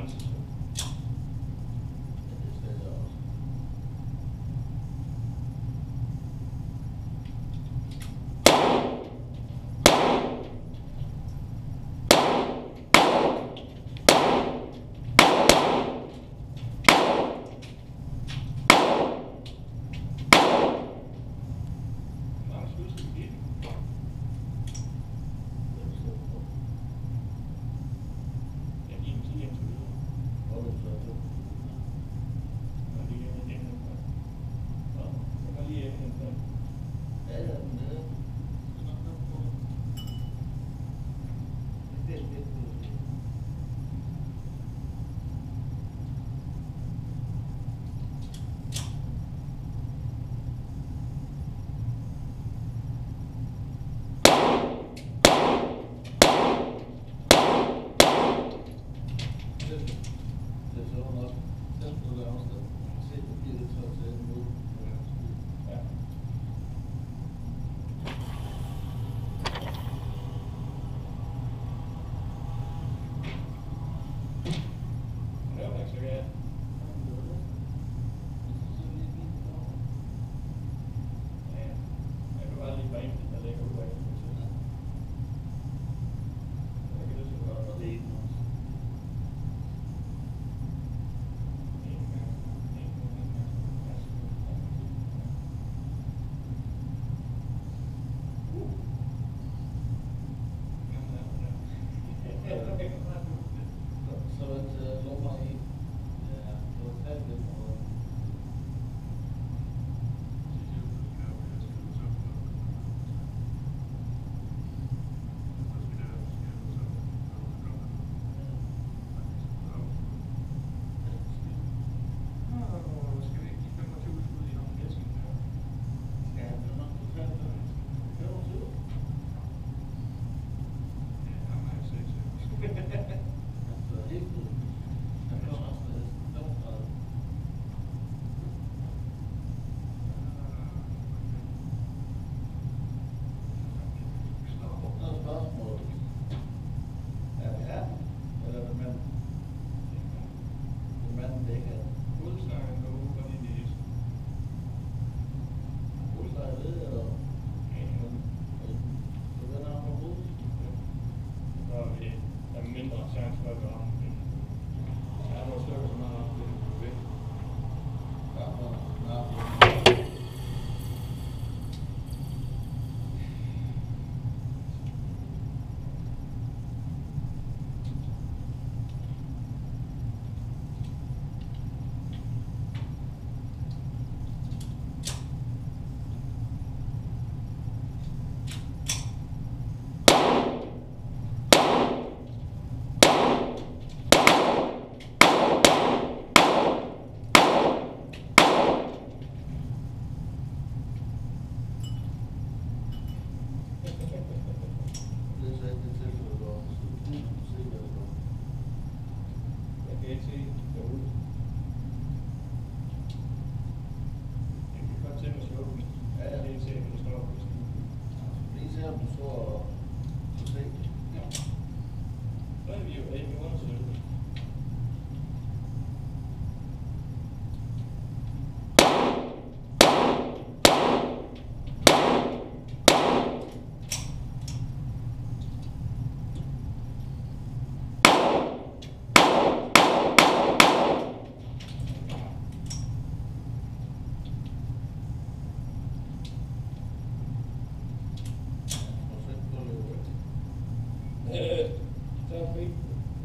rense. Ja, det skal jeg også. Mange skud skal vi give den. Jeg giver den 10 indtil videre. Hvor er det så? Og lige en enden. Nå, så kan lige enden den. Ja, ja, den er. Det er lidt. Det er så nok. Den på det afsted. Se, det bliver det så til en måde. Ja. Det var ikke så galt. Ja, jeg kan bare lige bare ind, der ligger ud af. Jeg kan det så godt. Og det er ikke også. Så er det lommer i. Ja, det var fat lidt for. Skal han så nok fortælle dig? Det var så. Altså helt ud. Han kommer også med 35. Noget spørgsmål. Er det her? Eller er det manden? Det er manden, det ikke er. Hovedsagen går ud fra din næse. Hovedsteg ved jeg, eller? Så den er på hovedet. Så er det der er mindre chance for at ramme den. Jeg har nogle stykker, som har ramt den væk. Ja, ja. Det er så ikke det tilfælde, hvor man skal se, hvad det går. Jeg kan ikke se derude. Jeg kan godt tænke mig at slukke den. Ja, ja. Jeg kan ikke se, hvad der står på skibet. Lige se, om du står og se. Ja. Så er vi jo ikke undersøgt. Og så gå lidt. Så er det fint.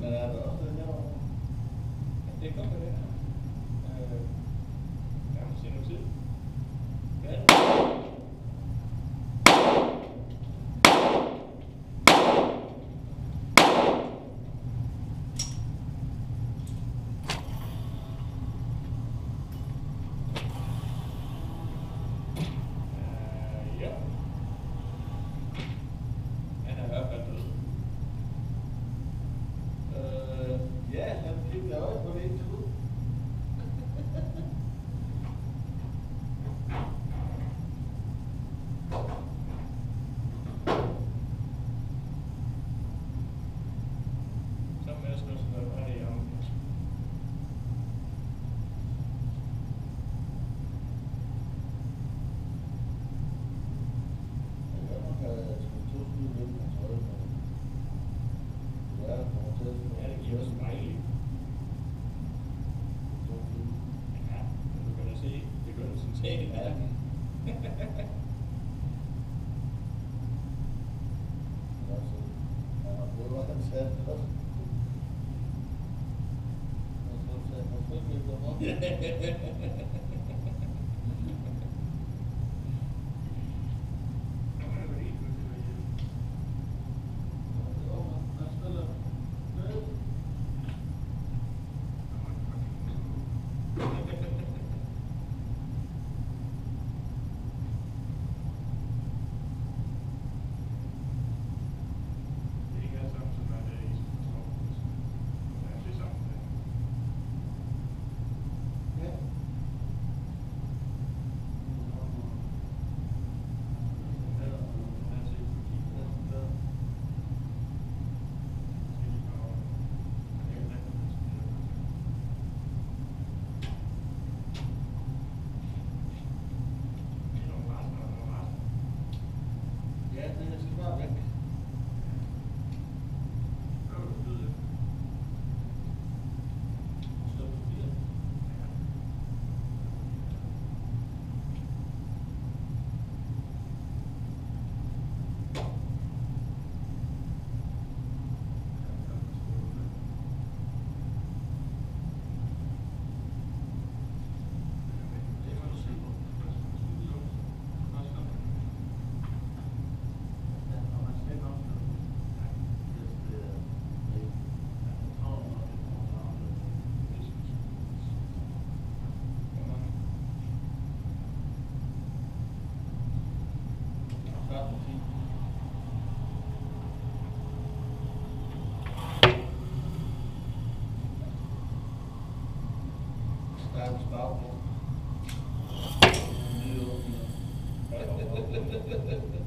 er der også den herovre? Det er godt med det her. Jeg må se noget tid. Ja. Ja. Han er i hvert fald død. Ja, han fik da øje på det ikke ud. Så med at slå sådan noget ret i armen. Jeg kan nok have skudt 2 skud i den, tror jeg, men det er kommer til at Ja, det giver også smiley. 2 skud. Ja, men du kan da se begyndelsen til det. Ja. Altså, han har fået, hvad han sagde også. Og så sagde han, så vil jeg komme op. Ja, den skal bare væk. Så bliver det. Det må du se på. Stærk spagbrød. Nye åbner.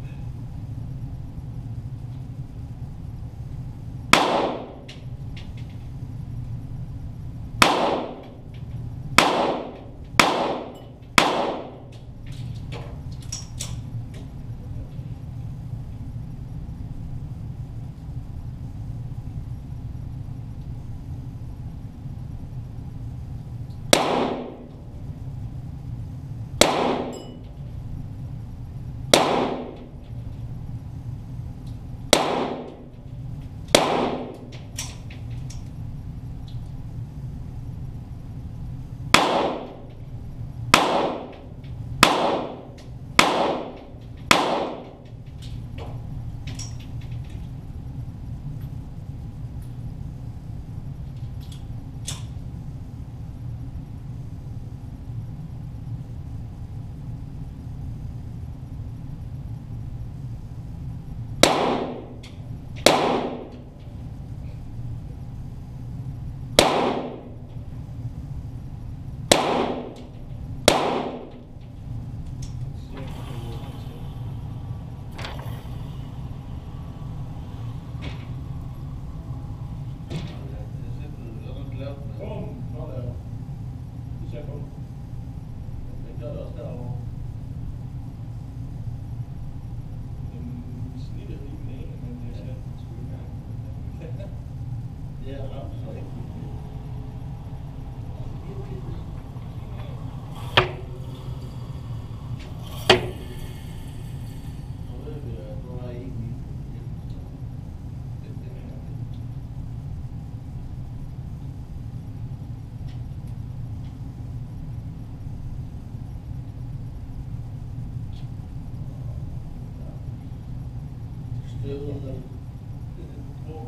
støvet eller hvor.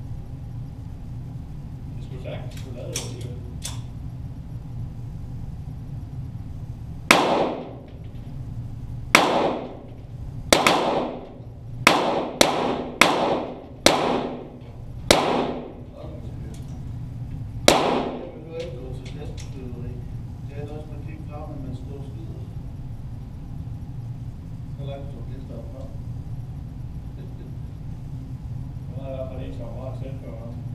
Det skulle sagtens skulle lade det alligevel. Så langt tog det stop fra. Nu har jeg i hvert fald en, som var meget tæt på ham.